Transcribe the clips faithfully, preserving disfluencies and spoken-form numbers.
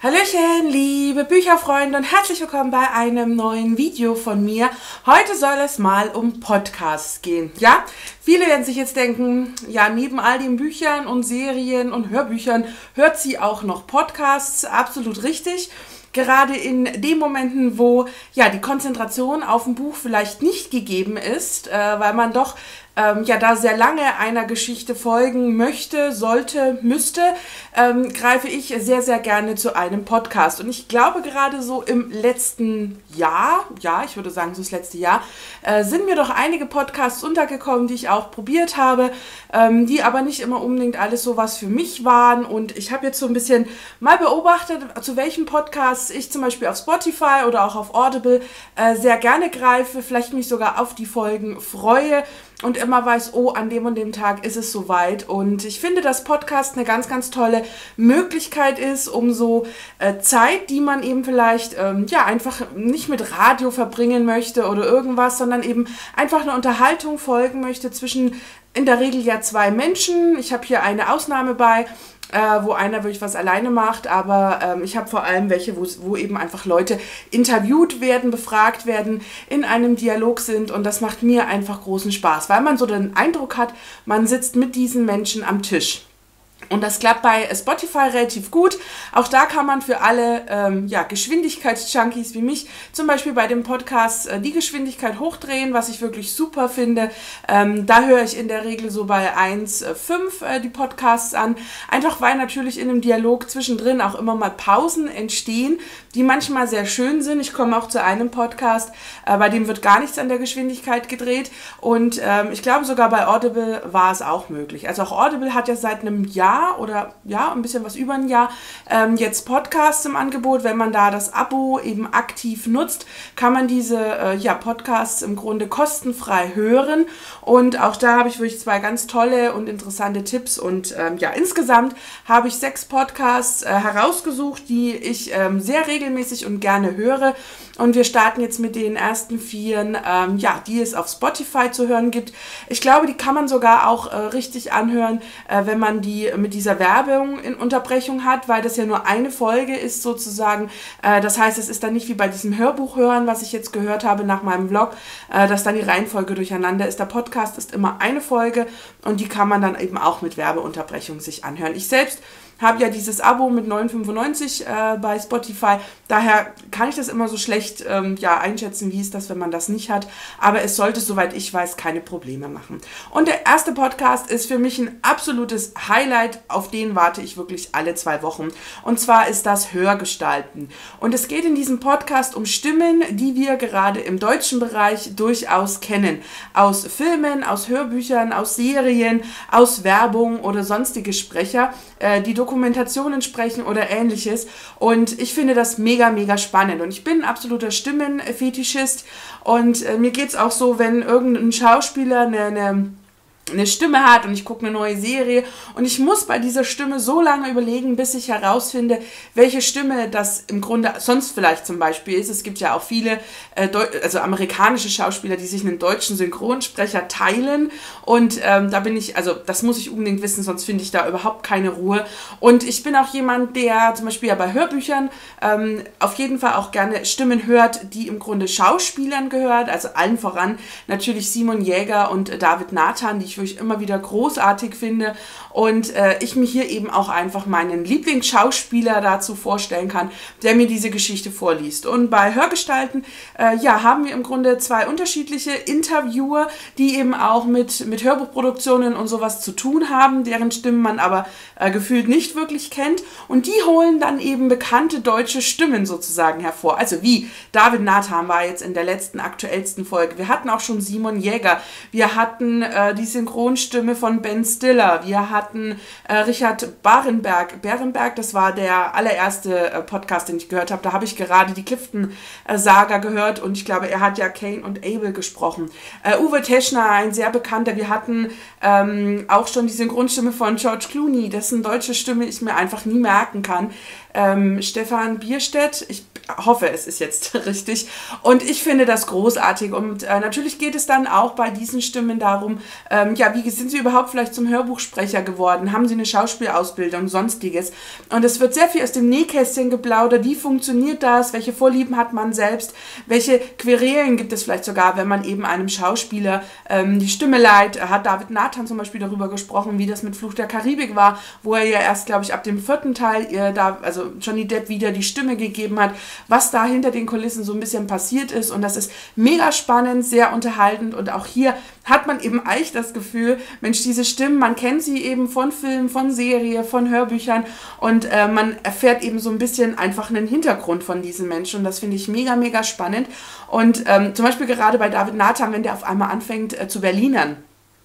Hallöchen, liebe Bücherfreunde und herzlich willkommen bei einem neuen Video von mir. Heute soll es mal um Podcasts gehen. Ja, viele werden sich jetzt denken, ja, neben all den Büchern und Serien und Hörbüchern hört sie auch noch Podcasts. Absolut richtig. Gerade in den Momenten, wo ja die Konzentration auf ein Buch vielleicht nicht gegeben ist, äh, weil man doch ähm, ja da sehr lange einer Geschichte folgen möchte, sollte, müsste, ähm, greife ich sehr, sehr gerne zu einem Podcast. Und ich glaube, gerade so im letzten Jahr, ja, ich würde sagen so das letzte Jahr, äh, sind mir doch einige Podcasts untergekommen, die ich auch probiert habe, ähm, die aber nicht immer unbedingt alles so was für mich waren. Und ich habe jetzt so ein bisschen mal beobachtet, zu welchen Podcasts ich zum Beispiel auf Spotify oder auch auf Audible äh, sehr gerne greife, vielleicht mich sogar auf die Folgen freue und immer weiß, oh, an dem und dem Tag ist es soweit. Und ich finde, dass Podcast eine ganz, ganz tolle Möglichkeit ist, um so äh, Zeit, die man eben vielleicht ähm, ja einfach nicht mit Radio verbringen möchte oder irgendwas, sondern eben einfach eine Unterhaltung folgen möchte zwischen in der Regel ja zwei Menschen. Ich habe hier eine Ausnahme bei, Äh, wo einer wirklich was alleine macht, aber ähm, ich habe vor allem welche, wo eben einfach Leute interviewt werden, befragt werden, in einem Dialog sind und das macht mir einfach großen Spaß, weil man so den Eindruck hat, man sitzt mit diesen Menschen am Tisch. Und das klappt bei Spotify relativ gut. Auch da kann man für alle ähm, ja, Geschwindigkeitsjunkies wie mich zum Beispiel bei dem Podcast äh, die Geschwindigkeit hochdrehen, was ich wirklich super finde. Ähm, da höre ich in der Regel so bei eins Komma fünf äh, die Podcasts an. Einfach weil natürlich in einem Dialog zwischendrin auch immer mal Pausen entstehen, die manchmal sehr schön sind. Ich komme auch zu einem Podcast, äh, bei dem wird gar nichts an der Geschwindigkeit gedreht. Und ähm, ich glaube sogar bei Audible war es auch möglich. Also auch Audible hat ja seit einem Jahr oder ja, ein bisschen was über ein Jahr ähm, jetzt Podcasts im Angebot. Wenn man da das Abo eben aktiv nutzt, kann man diese äh, ja, Podcasts im Grunde kostenfrei hören. Und auch da habe ich wirklich zwei ganz tolle und interessante Tipps. Und ähm, ja, insgesamt habe ich sechs Podcasts äh, herausgesucht, die ich ähm, sehr regelmäßig und gerne höre. Und wir starten jetzt mit den ersten vier, ähm, ja, die es auf Spotify zu hören gibt. Ich glaube, die kann man sogar auch äh, richtig anhören, äh, wenn man die mit dieser Werbung in Unterbrechung hat, weil das ja nur eine Folge ist sozusagen. Äh, das heißt, es ist dann nicht wie bei diesem Hörbuch hören, was ich jetzt gehört habe nach meinem Vlog, äh, dass dann die Reihenfolge durcheinander ist. Der Podcast ist immer eine Folge und die kann man dann eben auch mit Werbeunterbrechung sich anhören. Ich selbst habe ja dieses Abo mit neun fünfundneunzig äh, bei Spotify, daher kann ich das immer so schlecht ähm, ja, einschätzen, wie ist das, wenn man das nicht hat, aber es sollte, soweit ich weiß, keine Probleme machen. Und der erste Podcast ist für mich ein absolutes Highlight, auf den warte ich wirklich alle zwei Wochen, und zwar ist das Hörgestalten. Und es geht in diesem Podcast um Stimmen, die wir gerade im deutschen Bereich durchaus kennen, aus Filmen, aus Hörbüchern, aus Serien, aus Werbung oder sonstige Sprecher, äh, die Dokumentationen sprechen oder ähnliches, und ich finde das mega, mega spannend und ich bin ein absoluter Stimmenfetischist und äh, mir geht es auch so, wenn irgendein Schauspieler eine, eine eine Stimme hat und ich gucke eine neue Serie und ich muss bei dieser Stimme so lange überlegen, bis ich herausfinde, welche Stimme das im Grunde sonst vielleicht zum Beispiel ist. Es gibt ja auch viele äh, also amerikanische Schauspieler, die sich einen deutschen Synchronsprecher teilen, und ähm, da bin ich, also das muss ich unbedingt wissen, sonst finde ich da überhaupt keine Ruhe. Und ich bin auch jemand, der zum Beispiel ja bei Hörbüchern ähm, auf jeden Fall auch gerne Stimmen hört, die im Grunde Schauspielern gehört, also allen voran natürlich Simon Jäger und äh, David Nathan, die ich wirklich immer wieder großartig finde, und äh, ich mir hier eben auch einfach meinen Lieblingsschauspieler dazu vorstellen kann, der mir diese Geschichte vorliest. Und bei Hörgestalten äh, ja, haben wir im Grunde zwei unterschiedliche Interviewer, die eben auch mit, mit Hörbuchproduktionen und sowas zu tun haben, deren Stimmen man aber äh, gefühlt nicht wirklich kennt, und die holen dann eben bekannte deutsche Stimmen sozusagen hervor. Also wie David Nathan war jetzt in der letzten, aktuellsten Folge. Wir hatten auch schon Simon Jäger, wir hatten äh, die Synchronstimme von Ben Stiller, wir hatten äh, Richard Barenberg. Barenberg, das war der allererste äh, Podcast, den ich gehört habe. Da habe ich gerade die Clifton-Saga gehört und ich glaube, er hat ja Cain und Abel gesprochen. Äh, Uwe Teschner, ein sehr bekannter. Wir hatten ähm, auch schon die Synchronstimme von George Clooney, dessen deutsche Stimme ich mir einfach nie merken kann. Ähm, Stefan Bierstedt, ich hoffe, es ist jetzt richtig. Und ich finde das großartig. Und äh, natürlich geht es dann auch bei diesen Stimmen darum, ähm, ja, wie sind sie überhaupt vielleicht zum Hörbuchsprecher geworden? Haben sie eine Schauspielausbildung, sonstiges? Und es wird sehr viel aus dem Nähkästchen geplaudert. Wie funktioniert das? Welche Vorlieben hat man selbst? Welche Querelen gibt es vielleicht sogar, wenn man eben einem Schauspieler ähm, die Stimme leiht? Hat David Nathan zum Beispiel darüber gesprochen, wie das mit Fluch der Karibik war, wo er ja erst, glaube ich, ab dem vierten Teil, äh, da, also Johnny Depp wieder die Stimme gegeben hat, was da hinter den Kulissen so ein bisschen passiert ist. Und das ist mega spannend, sehr unterhaltend. Und auch hier hat man eben eigentlich das Gefühl, Mensch, diese Stimmen, man kennt sie eben von Filmen, von Serien, von Hörbüchern und äh, man erfährt eben so ein bisschen einfach einen Hintergrund von diesen Menschen. Und das finde ich mega, mega spannend. Und ähm, zum Beispiel gerade bei David Nathan, wenn der auf einmal anfängt äh, zu Berlinern,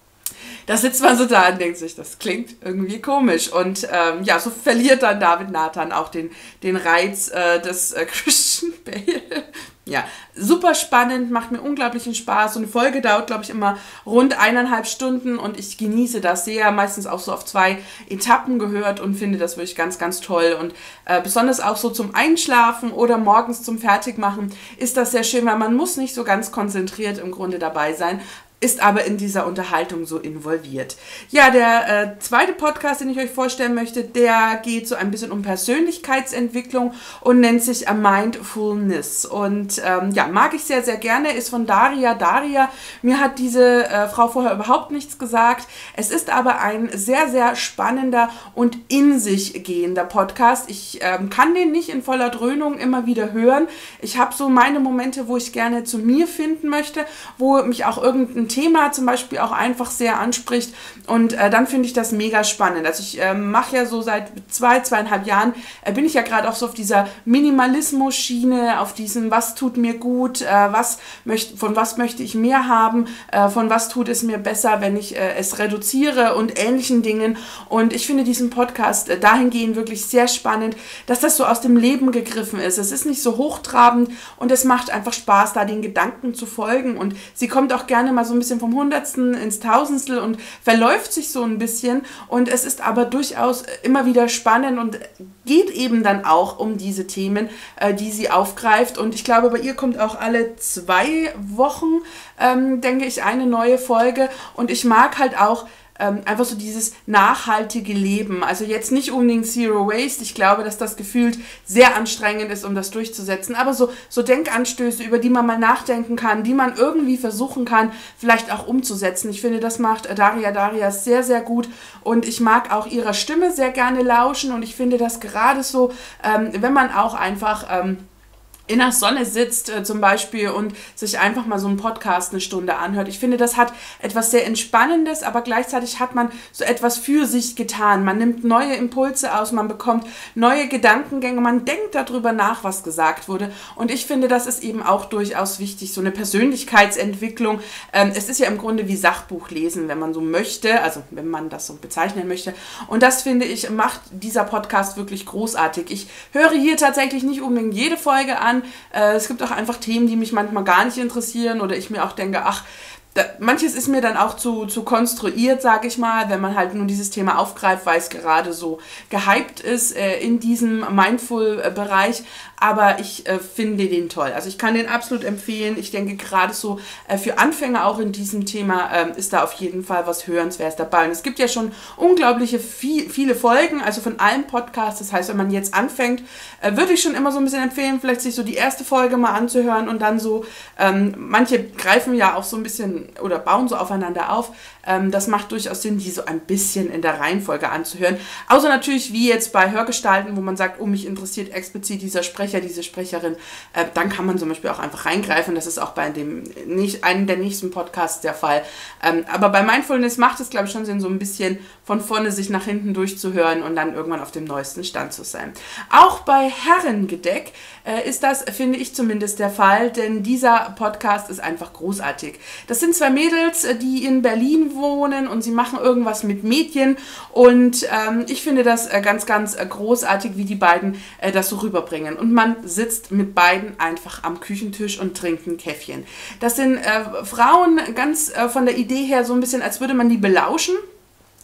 da sitzt man so da und denkt sich, das klingt irgendwie komisch. Und ähm, ja, so verliert dann David Nathan auch den, den Reiz äh, des äh, Christian Bale. Ja, super spannend, macht mir unglaublichen Spaß. So eine Folge dauert, glaube ich, immer rund eineinhalb Stunden und ich genieße das sehr. Meistens auch so auf zwei Etappen gehört und finde das wirklich ganz, ganz toll. Und äh, besonders auch so zum Einschlafen oder morgens zum Fertigmachen ist das sehr schön, weil man muss nicht so ganz konzentriert im Grunde dabei sein, ist aber in dieser Unterhaltung so involviert. Ja, der äh, zweite Podcast, den ich euch vorstellen möchte, der geht so ein bisschen um Persönlichkeitsentwicklung und nennt sich A Mindfulness. Und ähm, ja, mag ich sehr, sehr gerne, ist von Daria Daria. Mir hat diese äh, Frau vorher überhaupt nichts gesagt. Es ist aber ein sehr, sehr spannender und in sich gehender Podcast. Ich ähm, kann den nicht in voller Dröhnung immer wieder hören. Ich habe so meine Momente, wo ich gerne zu mir finden möchte, wo mich auch irgendein Thema zum Beispiel auch einfach sehr anspricht und äh, dann finde ich das mega spannend. Also ich äh, mache ja so seit zwei, zweieinhalb Jahren, äh, bin ich ja gerade auch so auf dieser Minimalismus-Schiene, auf diesem, was tut mir gut, äh, was möcht, von was möchte ich mehr haben, äh, von was tut es mir besser, wenn ich äh, es reduziere und ähnlichen Dingen. Und ich finde diesen Podcast äh, dahingehend wirklich sehr spannend, dass das so aus dem Leben gegriffen ist. Es ist nicht so hochtrabend und es macht einfach Spaß, da den Gedanken zu folgen. Und sie kommt auch gerne mal so ein bisschen vom Hundertsten ins Tausendstel und verläuft sich so ein bisschen und es ist aber durchaus immer wieder spannend und geht eben dann auch um diese Themen, äh, die sie aufgreift und ich glaube, bei ihr kommt auch alle zwei Wochen, ähm, denke ich, eine neue Folge und ich mag halt auch Ähm, einfach so dieses nachhaltige Leben. Also jetzt nicht unbedingt Zero Waste. Ich glaube, dass das gefühlt sehr anstrengend ist, um das durchzusetzen. Aber so, so Denkanstöße, über die man mal nachdenken kann, die man irgendwie versuchen kann, vielleicht auch umzusetzen. Ich finde, das macht Daria Daria sehr, sehr gut. Und ich mag auch ihrer Stimme sehr gerne lauschen. Und ich finde das gerade so, ähm, wenn man auch einfach Ähm, in der Sonne sitzt äh, zum Beispiel und sich einfach mal so einen Podcast eine Stunde anhört. Ich finde, das hat etwas sehr Entspannendes, aber gleichzeitig hat man so etwas für sich getan. Man nimmt neue Impulse aus, man bekommt neue Gedankengänge, man denkt darüber nach, was gesagt wurde. Und ich finde, das ist eben auch durchaus wichtig, so eine Persönlichkeitsentwicklung. Ähm, es ist ja im Grunde wie Sachbuch lesen, wenn man so möchte, also wenn man das so bezeichnen möchte. Und das, finde ich, macht dieser Podcast wirklich großartig. Ich höre hier tatsächlich nicht unbedingt jede Folge an. Äh, es gibt auch einfach Themen, die mich manchmal gar nicht interessieren oder ich mir auch denke, ach, da, manches ist mir dann auch zu, zu konstruiert, sage ich mal, wenn man halt nur dieses Thema aufgreift, weil es gerade so gehypt ist äh, in diesem Mindful-Bereich. Aber ich äh, finde den toll. Also ich kann den absolut empfehlen. Ich denke, gerade so äh, für Anfänger auch in diesem Thema äh, ist da auf jeden Fall was Hörenswertes dabei. Und es gibt ja schon unglaubliche viel, viele Folgen, also von allen Podcasts. Das heißt, wenn man jetzt anfängt, äh, würde ich schon immer so ein bisschen empfehlen, vielleicht sich so die erste Folge mal anzuhören und dann so, ähm, manche greifen ja auch so ein bisschen oder bauen so aufeinander auf. Ähm, das macht durchaus Sinn, die so ein bisschen in der Reihenfolge anzuhören. Außer natürlich wie jetzt bei Hörgestalten, wo man sagt, oh, mich interessiert explizit dieser Sprecher, diese Sprecherin, äh, dann kann man zum Beispiel auch einfach reingreifen. Das ist auch bei dem nicht, einem der nächsten Podcasts der Fall. Ähm, aber bei Mindfulness macht es, glaube ich, schon Sinn, so ein bisschen von vorne sich nach hinten durchzuhören und dann irgendwann auf dem neuesten Stand zu sein. Auch bei Herrengedeck äh, ist das, finde ich zumindest, der Fall, denn dieser Podcast ist einfach großartig. Das sind zwei Mädels, die in Berlin wohnen und sie machen irgendwas mit Medien und ähm, ich finde das äh, ganz, ganz äh, großartig, wie die beiden äh, das so rüberbringen. Und man sitzt mit beiden einfach am Küchentisch und trinkt ein Käffchen. Das sind äh, Frauen ganz äh, von der Idee her so ein bisschen, als würde man die belauschen.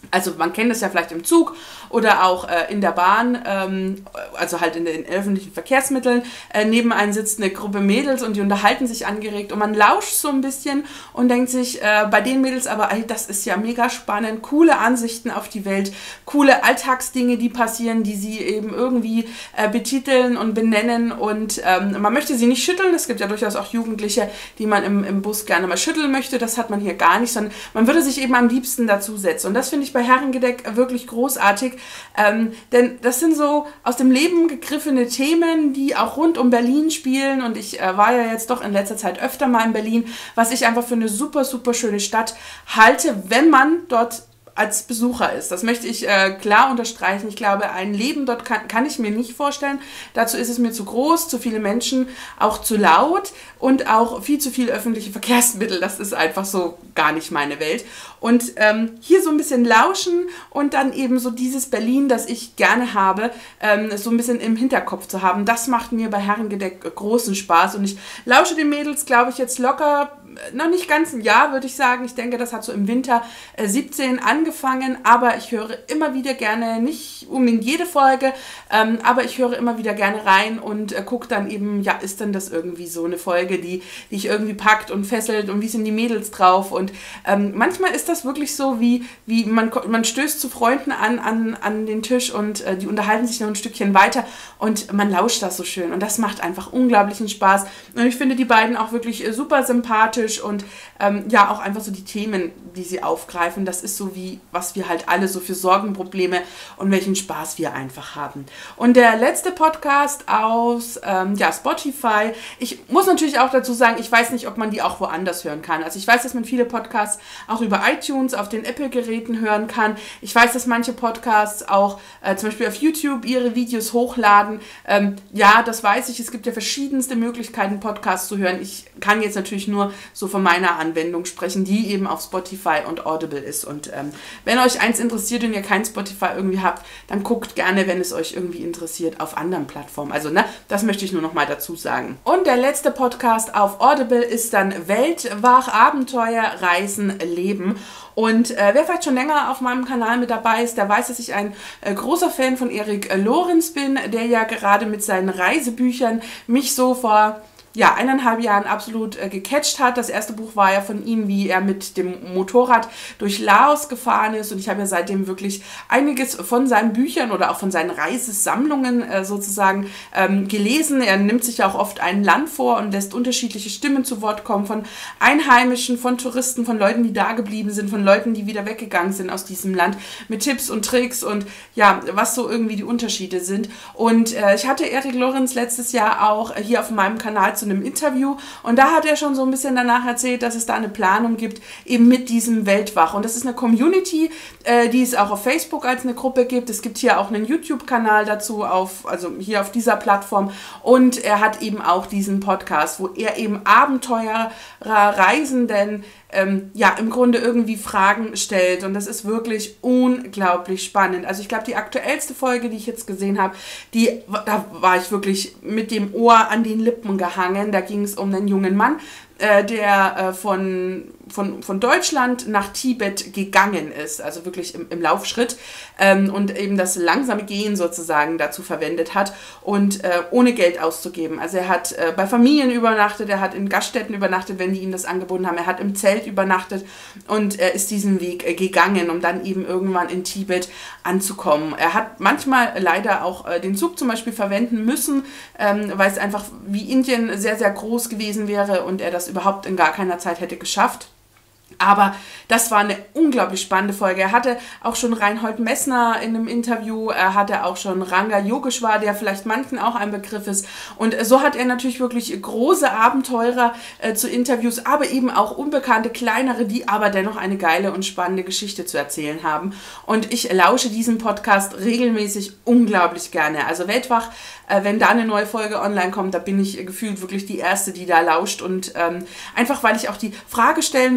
Also man kennt das ja vielleicht im Zug oder auch äh, in der Bahn, ähm, also halt in den öffentlichen Verkehrsmitteln. Äh, neben einem sitzt eine Gruppe Mädels und die unterhalten sich angeregt und man lauscht so ein bisschen und denkt sich äh, bei den Mädels aber, ey, das ist ja mega spannend, coole Ansichten auf die Welt, coole Alltagsdinge, die passieren, die sie eben irgendwie äh, betiteln und benennen und ähm, man möchte sie nicht schütteln. Es gibt ja durchaus auch Jugendliche, die man im, im Bus gerne mal schütteln möchte. Das hat man hier gar nicht, sondern man würde sich eben am liebsten dazusetzen und das finde ich bei Herrengedeck wirklich großartig, ähm, denn das sind so aus dem Leben gegriffene Themen, die auch rund um Berlin spielen und ich äh, war ja jetzt doch in letzter Zeit öfter mal in Berlin, was ich einfach für eine super, super schöne Stadt halte, wenn man dort als Besucher ist. Das möchte ich äh, klar unterstreichen. Ich glaube, ein Leben dort kann, kann ich mir nicht vorstellen. Dazu ist es mir zu groß, zu viele Menschen, auch zu laut und auch viel zu viele öffentliche Verkehrsmittel. Das ist einfach so gar nicht meine Welt. Und ähm, hier so ein bisschen lauschen und dann eben so dieses Berlin, das ich gerne habe, ähm, so ein bisschen im Hinterkopf zu haben, das macht mir bei Herrengedeck großen Spaß. Und ich lausche den Mädels, glaube ich, jetzt locker noch nicht ganz ein Jahr, würde ich sagen. Ich denke, das hat so im Winter äh, siebzehn angefangen, aber ich höre immer wieder gerne, nicht unbedingt jede Folge, ähm, aber ich höre immer wieder gerne rein und äh, gucke dann eben, ja, ist denn das irgendwie so eine Folge, die, die ich irgendwie packt und fesselt und wie sind die Mädels drauf und ähm, manchmal ist das wirklich so, wie, wie man, man stößt zu Freunden an, an, an den Tisch und äh, die unterhalten sich noch ein Stückchen weiter und man lauscht das so schön und das macht einfach unglaublichen Spaß und ich finde die beiden auch wirklich äh, super sympathisch und ähm, ja, auch einfach so die Themen, die sie aufgreifen, das ist so wie, was wir halt alle so für Sorgenprobleme und welchen Spaß wir einfach haben. Und der letzte Podcast aus ähm, ja, Spotify, ich muss natürlich auch dazu sagen, ich weiß nicht, ob man die auch woanders hören kann. Also ich weiß, dass man viele Podcasts auch über iTunes auf den Apple-Geräten hören kann. Ich weiß, dass manche Podcasts auch äh, zum Beispiel auf YouTube ihre Videos hochladen. Ähm, ja, das weiß ich. Es gibt ja verschiedenste Möglichkeiten, Podcasts zu hören. Ich kann jetzt natürlich nur so von meiner Anwendung sprechen, die eben auf Spotify und Audible ist. Und ähm, wenn euch eins interessiert und ihr kein Spotify irgendwie habt, dann guckt gerne, wenn es euch irgendwie interessiert, auf anderen Plattformen. Also, ne, das möchte ich nur noch mal dazu sagen. Und der letzte Podcast auf Audible ist dann Weltwach, Abenteuer, Reisen, Leben. Und äh, wer vielleicht schon länger auf meinem Kanal mit dabei ist, der weiß, dass ich ein äh, großer Fan von Erik äh, Lorenz bin, der ja gerade mit seinen Reisebüchern mich so vor ja, eineinhalb Jahren absolut äh, gecatcht hat. Das erste Buch war ja von ihm, wie er mit dem Motorrad durch Laos gefahren ist und ich habe ja seitdem wirklich einiges von seinen Büchern oder auch von seinen Reisesammlungen äh, sozusagen ähm, gelesen. Er nimmt sich ja auch oft ein Land vor und lässt unterschiedliche Stimmen zu Wort kommen, von Einheimischen, von Touristen, von Leuten, die da geblieben sind, von Leuten, die wieder weggegangen sind aus diesem Land, mit Tipps und Tricks und ja, was so irgendwie die Unterschiede sind. Und äh, ich hatte Erik Lorenz letztes Jahr auch hier auf meinem Kanal zu einem Interview und da hat er schon so ein bisschen danach erzählt, dass es da eine Planung gibt, eben mit diesem Weltwach. Und das ist eine Community, äh, die es auch auf Facebook als eine Gruppe gibt. Es gibt hier auch einen YouTube-Kanal dazu, auf, also hier auf dieser Plattform. Und er hat eben auch diesen Podcast, wo er eben Abenteurer, Reisenden, ähm, ja, im Grunde irgendwie Fragen stellt. Und das ist wirklich unglaublich spannend. Also ich glaube, die aktuellste Folge, die ich jetzt gesehen habe, die, da war ich wirklich mit dem Ohr an den Lippen gehangen. Da ging es um einen jungen Mann, äh, der äh, von, von, von Deutschland nach Tibet gegangen ist, also wirklich im, im Laufschritt ähm, und eben das langsame Gehen sozusagen dazu verwendet hat und äh, ohne Geld auszugeben. Also er hat äh, bei Familien übernachtet, er hat in Gaststätten übernachtet, wenn die ihm das angeboten haben, er hat im Zelt übernachtet und er ist diesen Weg äh, gegangen, um dann eben irgendwann in Tibet anzukommen. Er hat manchmal leider auch äh, den Zug zum Beispiel verwenden müssen, ähm, weil es einfach wie Indien sehr, sehr groß gewesen wäre und er das überhaupt in gar keiner Zeit hätte geschafft. Aber das war eine unglaublich spannende Folge. Er hatte auch schon Reinhold Messner in einem Interview, er hatte auch schon Ranga Yogeshwar, der vielleicht manchen auch ein Begriff ist. Und so hat er natürlich wirklich große Abenteurer äh, zu Interviews, aber eben auch unbekannte, kleinere, die aber dennoch eine geile und spannende Geschichte zu erzählen haben. Und ich lausche diesen Podcast regelmäßig unglaublich gerne. Also Weltwach, äh, wenn da eine neue Folge online kommt, da bin ich äh, gefühlt wirklich die Erste, die da lauscht. Und ähm, einfach, weil ich auch die Fragestellen, Frage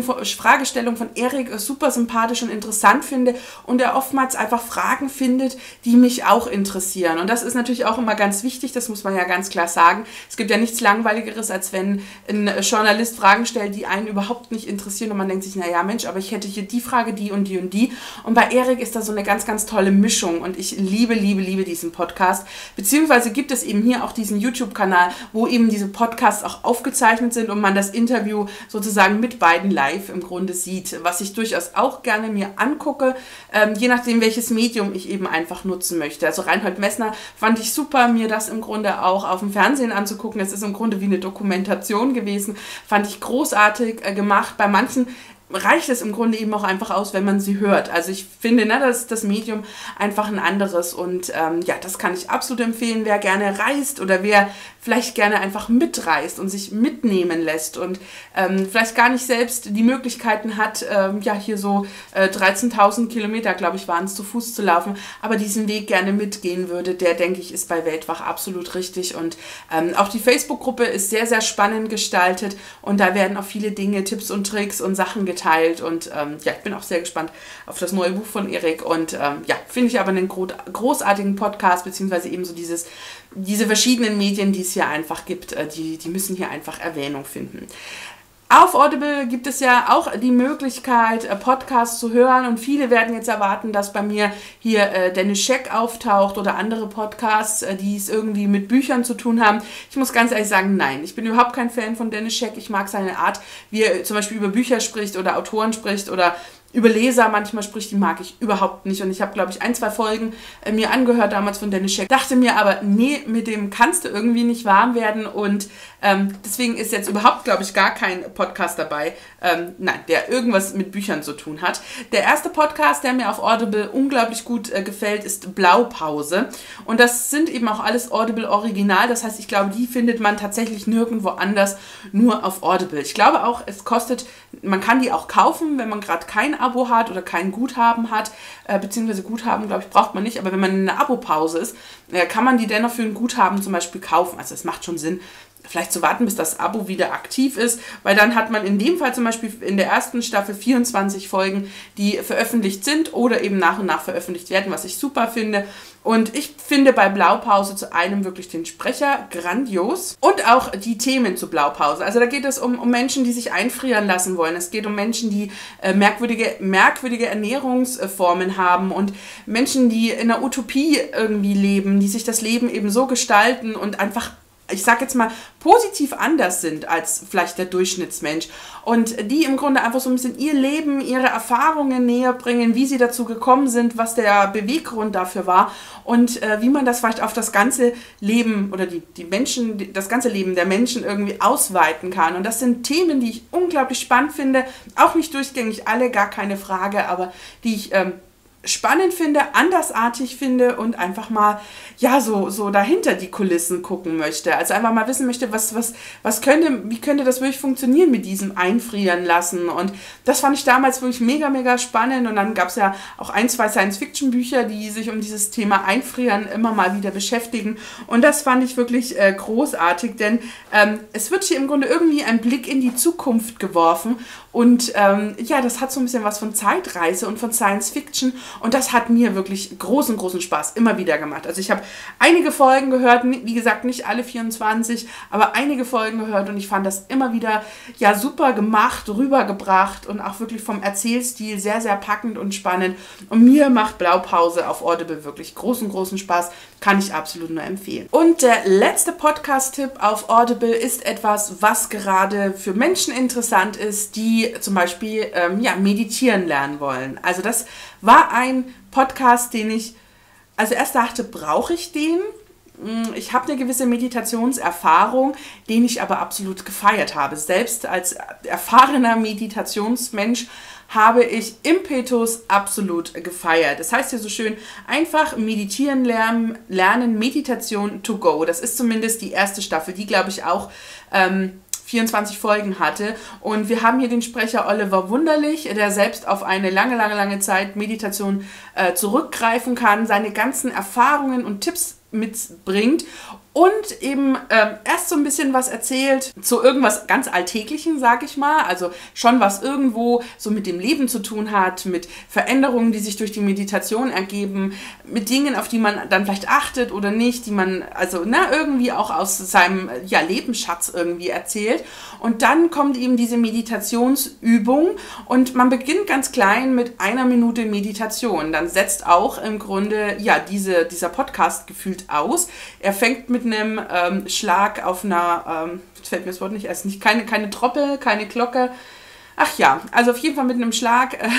Fragestellung von Erik super sympathisch und interessant finde und er oftmals einfach Fragen findet, die mich auch interessieren. Und das ist natürlich auch immer ganz wichtig, das muss man ja ganz klar sagen. Es gibt ja nichts Langweiligeres, als wenn ein Journalist Fragen stellt, die einen überhaupt nicht interessieren und man denkt sich, naja Mensch, aber ich hätte hier die Frage, die und die und die. Und bei Erik ist da so eine ganz, ganz tolle Mischung und ich liebe, liebe, liebe diesen Podcast. Beziehungsweise gibt es eben hier auch diesen YouTube-Kanal, wo eben diese Podcasts auch aufgezeichnet sind und man das Interview sozusagen mit beiden live im Grunde sieht, was ich durchaus auch gerne mir angucke, ähm, je nachdem welches Medium ich eben einfach nutzen möchte. Also Reinhold Messner fand ich super, mir das im Grunde auch auf dem Fernsehen anzugucken. Es ist im Grunde wie eine Dokumentation gewesen, fand ich großartig äh, gemacht. Bei manchen reicht es im Grunde eben auch einfach aus, wenn man sie hört. Also ich finde, ne, das das Medium einfach ein anderes und ähm, ja, das kann ich absolut empfehlen, wer gerne reist oder wer vielleicht gerne einfach mitreist und sich mitnehmen lässt und ähm, vielleicht gar nicht selbst die Möglichkeiten hat, ähm, ja hier so äh, dreizehntausend Kilometer, glaube ich, waren es, zu Fuß zu laufen, aber diesen Weg gerne mitgehen würde, der, denke ich, ist bei Weltwach absolut richtig und ähm, auch die Facebook-Gruppe ist sehr, sehr spannend gestaltet und da werden auch viele Dinge, Tipps und Tricks und Sachen geteilt und ähm, ja, ich bin auch sehr gespannt auf das neue Buch von Erik und ähm, ja, finde ich aber einen gro großartigen Podcast, beziehungsweise eben so dieses, diese verschiedenen Medien, die es hier einfach gibt, äh, die, die müssen hier einfach Erwähnung finden. Auf Audible gibt es ja auch die Möglichkeit, Podcasts zu hören und viele werden jetzt erwarten, dass bei mir hier äh, Dennis Scheck auftaucht oder andere Podcasts, äh, die es irgendwie mit Büchern zu tun haben. Ich muss ganz ehrlich sagen, nein, ich bin überhaupt kein Fan von Dennis Scheck. Ich mag seine Art, wie er zum Beispiel über Bücher spricht oder Autoren spricht oder über Leser manchmal spricht, die mag ich überhaupt nicht. Und ich habe, glaube ich, ein, zwei Folgen äh, mir angehört damals von Dennis Scheck. Dachte mir aber, nee, mit dem kannst du irgendwie nicht warm werden. Und ähm, deswegen ist jetzt überhaupt, glaube ich, gar kein Podcast dabei, ähm, nein, der irgendwas mit Büchern zu tun hat. Der erste Podcast, der mir auf Audible unglaublich gut äh, gefällt, ist Blaupause. Und das sind eben auch alles Audible Original. Das heißt, ich glaube, die findet man tatsächlich nirgendwo anders, nur auf Audible. Ich glaube auch, es kostet, man kann die auch kaufen, wenn man gerade kein Abo hat oder kein Guthaben hat, äh, beziehungsweise Guthaben, glaube ich, braucht man nicht, aber wenn man in einer Abo-Pause ist, äh, kann man die dennoch für ein Guthaben zum Beispiel kaufen. Also es macht schon Sinn, vielleicht zu warten, bis das Abo wieder aktiv ist, weil dann hat man in dem Fall zum Beispiel in der ersten Staffel vierundzwanzig Folgen, die veröffentlicht sind oder eben nach und nach veröffentlicht werden, was ich super finde. Und ich finde bei Blaupause zu einem wirklich den Sprecher grandios und auch die Themen zu Blaupause. Also da geht es um, um Menschen, die sich einfrieren lassen wollen. Es geht um Menschen, die äh, merkwürdige, merkwürdige Ernährungsformen haben und Menschen, die in einer Utopie irgendwie leben, die sich das Leben eben so gestalten und einfach, ich sag jetzt mal, positiv anders sind als vielleicht der Durchschnittsmensch und die im Grunde einfach so ein bisschen ihr Leben, ihre Erfahrungen näher bringen, wie sie dazu gekommen sind, was der Beweggrund dafür war und äh, wie man das vielleicht auf das ganze Leben oder die, die Menschen, das ganze Leben der Menschen irgendwie ausweiten kann. Und das sind Themen, die ich unglaublich spannend finde, auch nicht durchgängig alle, gar keine Frage, aber die ich ähm, spannend finde, andersartig finde und einfach mal, ja, so, so dahinter die Kulissen gucken möchte. Also einfach mal wissen möchte, was, was, was könnte, wie könnte das wirklich funktionieren mit diesem Einfrieren lassen. Und das fand ich damals wirklich mega, mega spannend. Und dann gab es ja auch ein, zwei Science-Fiction-Bücher, die sich um dieses Thema Einfrieren immer mal wieder beschäftigen. Und das fand ich wirklich äh, großartig, denn ähm, es wird hier im Grunde irgendwie ein Blick in die Zukunft geworfen. Und ähm, ja, das hat so ein bisschen was von Zeitreise und von Science-Fiction. Und das hat mir wirklich großen, großen Spaß immer wieder gemacht. Also ich habe einige Folgen gehört, wie gesagt, nicht alle vierundzwanzig, aber einige Folgen gehört und ich fand das immer wieder ja super gemacht, rübergebracht und auch wirklich vom Erzählstil sehr, sehr packend und spannend. Und mir macht Blaupause auf Audible wirklich großen, großen Spaß. Kann ich absolut nur empfehlen. Und der letzte Podcast-Tipp auf Audible ist etwas, was gerade für Menschen interessant ist, die zum Beispiel ähm, ja, meditieren lernen wollen. Also das war ein Podcast, den ich also erst dachte, brauche ich den? Ich habe eine gewisse Meditationserfahrung, den ich aber absolut gefeiert habe. Selbst als erfahrener Meditationsmensch habe ich Impetus absolut gefeiert. Das heißt ja so schön, einfach meditieren lernen, lernen, Meditation to go. Das ist zumindest die erste Staffel, die glaube ich auch ähm, vierundzwanzig Folgen hatte. Und wir haben hier den Sprecher Oliver Wunderlich, der selbst auf eine lange, lange, lange Zeit Meditation äh, zurückgreifen kann, seine ganzen Erfahrungen und Tipps mitbringt und eben ähm, erst so ein bisschen was erzählt zu irgendwas ganz Alltäglichen, sag ich mal, also schon was irgendwo so mit dem Leben zu tun hat, mit Veränderungen, die sich durch die Meditation ergeben, mit Dingen, auf die man dann vielleicht achtet oder nicht, die man also na, irgendwie auch aus seinem ja, Lebensschatz irgendwie erzählt. Und dann kommt eben diese Meditationsübung und man beginnt ganz klein mit einer Minute Meditation. Dann setzt auch im Grunde ja diese, dieser Podcast gefühlt aus. Er fängt mit einem ähm, Schlag auf einer, ähm, jetzt fällt mir das Wort nicht erst nicht, keine, keine Troppe, keine Glocke. Ach ja, also auf jeden Fall mit einem Schlag äh,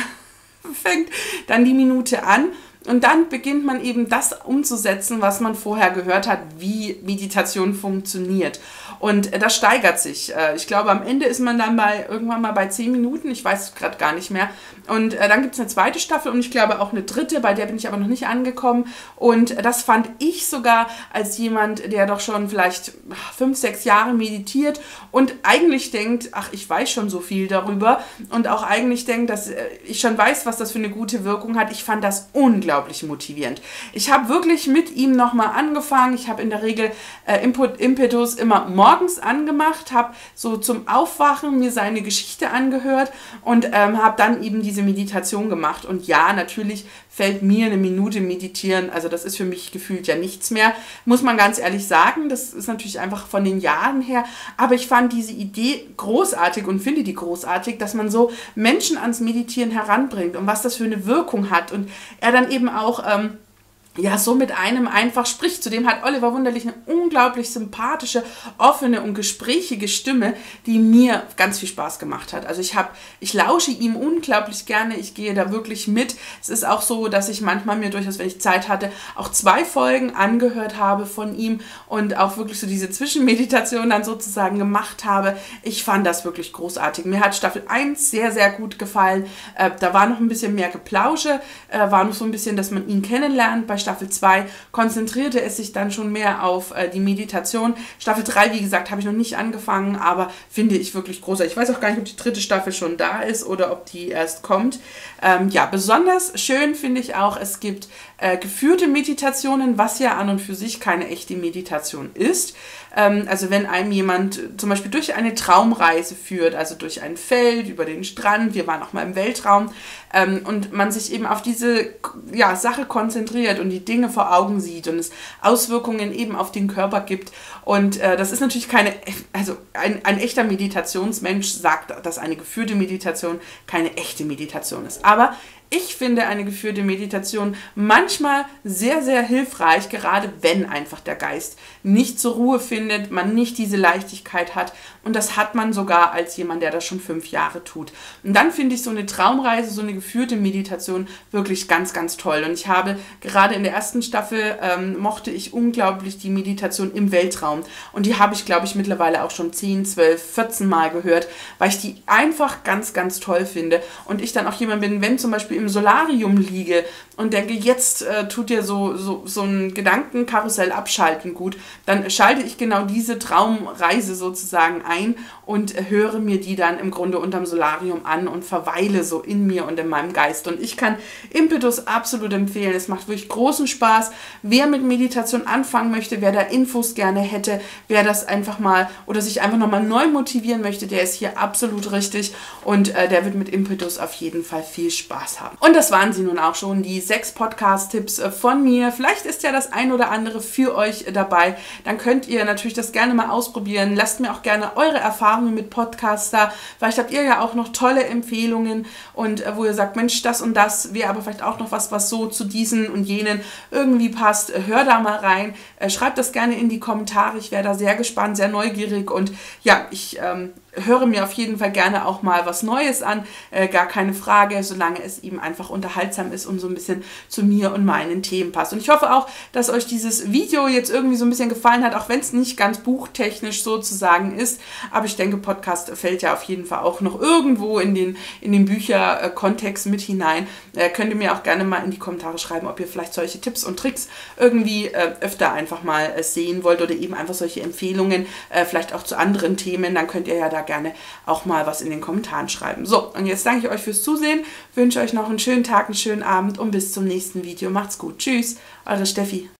fängt dann die Minute an. Und dann beginnt man eben das umzusetzen, was man vorher gehört hat, wie Meditation funktioniert. Und das steigert sich. Ich glaube, am Ende ist man dann bei irgendwann mal bei zehn Minuten, ich weiß es gerade gar nicht mehr. Und dann gibt es eine zweite Staffel und ich glaube auch eine dritte, bei der bin ich aber noch nicht angekommen. Und das fand ich sogar als jemand, der doch schon vielleicht fünf, sechs Jahre meditiert und eigentlich denkt, ach, ich weiß schon so viel darüber und auch eigentlich denkt, dass ich schon weiß, was das für eine gute Wirkung hat. Ich fand das unglaublich. Unglaublich motivierend. Ich habe wirklich mit ihm nochmal angefangen. Ich habe in der Regel äh, Input, Impetus immer morgens angemacht, habe so zum Aufwachen mir seine Geschichte angehört und ähm, habe dann eben diese Meditation gemacht. Und ja, natürlich fällt mir eine Minute meditieren, also das ist für mich gefühlt ja nichts mehr, muss man ganz ehrlich sagen. Das ist natürlich einfach von den Jahren her, aber ich fand diese Idee großartig und finde die großartig, dass man so Menschen ans Meditieren heranbringt und was das für eine Wirkung hat und er dann eben auch ähm, ja, so mit einem einfach spricht. Zudem hat Oliver Wunderlich eine unglaublich sympathische, offene und gesprächige Stimme, die mir ganz viel Spaß gemacht hat. Also ich habe, ich lausche ihm unglaublich gerne, ich gehe da wirklich mit. Es ist auch so, dass ich manchmal mir durchaus, wenn ich Zeit hatte, auch zwei Folgen angehört habe von ihm und auch wirklich so diese Zwischenmeditation dann sozusagen gemacht habe. Ich fand das wirklich großartig. Mir hat Staffel eins sehr, sehr gut gefallen. Äh, da war noch ein bisschen mehr Geplausche, äh, war noch so ein bisschen, dass man ihn kennenlernt. Bei Staffel zwei konzentrierte es sich dann schon mehr auf äh, die Meditation. Staffel drei, wie gesagt, habe ich noch nicht angefangen, aber finde ich wirklich großartig. Ich weiß auch gar nicht, ob die dritte Staffel schon da ist oder ob die erst kommt. Ähm, ja, besonders schön finde ich auch, es gibt äh, geführte Meditationen, was ja an und für sich keine echte Meditation ist. Ähm, also wenn einem jemand zum Beispiel durch eine Traumreise führt, also durch ein Feld, über den Strand, wir waren auch mal im Weltraum, ähm, und man sich eben auf diese ja, Sache konzentriert und die Dinge vor Augen sieht und es Auswirkungen eben auf den Körper gibt. Und äh, das ist natürlich keine, also ein, ein echter Meditationsmensch sagt, dass eine geführte Meditation keine echte Meditation ist. Aber ich finde eine geführte Meditation manchmal sehr, sehr hilfreich, gerade wenn einfach der Geist nicht zur Ruhe findet, man nicht diese Leichtigkeit hat und das hat man sogar als jemand, der das schon fünf Jahre tut. Und dann finde ich so eine Traumreise, so eine geführte Meditation wirklich ganz, ganz toll. Und ich habe gerade in der ersten Staffel ähm, mochte ich unglaublich die Meditation im Weltraum und die habe ich, glaube ich, mittlerweile auch schon zehn, zwölf, vierzehn Mal gehört, weil ich die einfach ganz, ganz toll finde und ich dann auch jemand bin, wenn zum Beispiel im Solarium liege und denke, jetzt äh, tut dir so, so, so ein Gedankenkarussell abschalten gut, dann schalte ich genau diese Traumreise sozusagen ein und äh, höre mir die dann im Grunde unterm Solarium an und verweile so in mir und in meinem Geist. Und ich kann Impetus absolut empfehlen. Es macht wirklich großen Spaß. Wer mit Meditation anfangen möchte, wer da Infos gerne hätte, wer das einfach mal oder sich einfach nochmal neu motivieren möchte, der ist hier absolut richtig und äh, der wird mit Impetus auf jeden Fall viel Spaß haben. Und das waren sie nun auch schon, die sechs Podcast-Tipps von mir. Vielleicht ist ja das ein oder andere für euch dabei. Dann könnt ihr natürlich das gerne mal ausprobieren. Lasst mir auch gerne eure Erfahrungen mit Podcasts da. Vielleicht habt ihr ja auch noch tolle Empfehlungen und äh, wo ihr sagt, Mensch, das und das wäre aber vielleicht auch noch was, was so zu diesen und jenen irgendwie passt. Hör da mal rein. Äh, schreibt das gerne in die Kommentare. Ich wäre da sehr gespannt, sehr neugierig und ja, ich ähm, höre mir auf jeden Fall gerne auch mal was Neues an, äh, gar keine Frage, solange es eben einfach unterhaltsam ist und so ein bisschen zu mir und meinen Themen passt. Und ich hoffe auch, dass euch dieses Video jetzt irgendwie so ein bisschen gefallen hat, auch wenn es nicht ganz buchtechnisch sozusagen ist, aber ich denke, Podcast fällt ja auf jeden Fall auch noch irgendwo in den, in den Bücherkontext mit hinein. Äh, könnt ihr mir auch gerne mal in die Kommentare schreiben, ob ihr vielleicht solche Tipps und Tricks irgendwie äh, öfter einfach mal äh, sehen wollt oder eben einfach solche Empfehlungen, äh, vielleicht auch zu anderen Themen, dann könnt ihr ja da gerne auch mal was in den Kommentaren schreiben. So, und jetzt danke ich euch fürs Zusehen, wünsche euch noch einen schönen Tag, einen schönen Abend und bis zum nächsten Video. Macht's gut. Tschüss, eure Steffi.